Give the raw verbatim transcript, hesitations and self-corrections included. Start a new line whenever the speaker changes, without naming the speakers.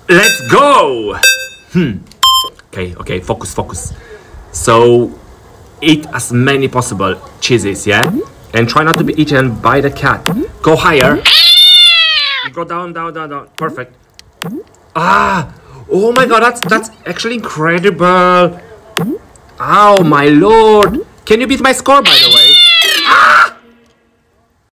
Let's go! Hmm. Okay, okay, focus, focus. So, eat as many possible cheeses, yeah? And try not to be eaten by the cat. Go higher. Go down, down, down, down. Perfect. Ah! Oh my god, that's that's actually incredible. Oh my lord. Can you beat my score, by the way?